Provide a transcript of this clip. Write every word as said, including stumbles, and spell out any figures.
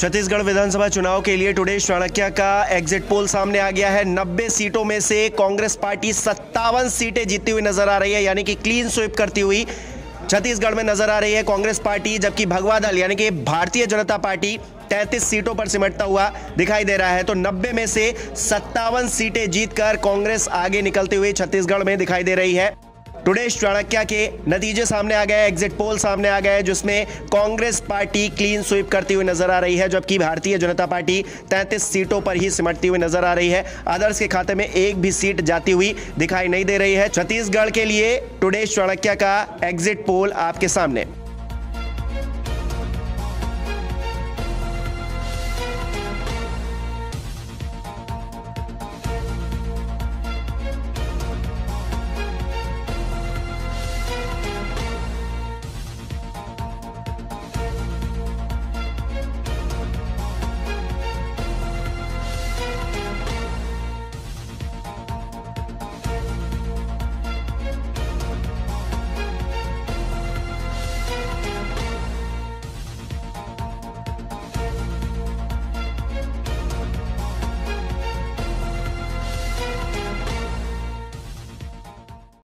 छत्तीसगढ़ विधानसभा चुनाव के लिए टुडे चाणक्य का एग्जिट पोल सामने आ गया है। नब्बे सीटों में से कांग्रेस पार्टी सत्तावन सीटें जीतती हुई नजर आ रही है, यानी कि क्लीन स्वीप करती हुई छत्तीसगढ़ में नजर आ रही है कांग्रेस पार्टी, जबकि भगवा दल यानी कि भारतीय जनता पार्टी तैंतीस सीटों पर सिमटता हुआ दिखाई दे रहा है। तो नब्बे में से सत्तावन सीटें जीतकर कांग्रेस आगे निकलती हुई छत्तीसगढ़ में दिखाई दे रही है। टुडे चाणक्य के नतीजे सामने आ गए, एग्जिट पोल सामने आ गए, जिसमें कांग्रेस पार्टी क्लीन स्वीप करती हुई नजर आ रही है, जबकि भारतीय जनता पार्टी तैंतीस सीटों पर ही सिमटती हुई नजर आ रही है। अदर्स के खाते में एक भी सीट जाती हुई दिखाई नहीं दे रही है। छत्तीसगढ़ के लिए टुडे चाणक्य का एग्जिट पोल आपके सामने।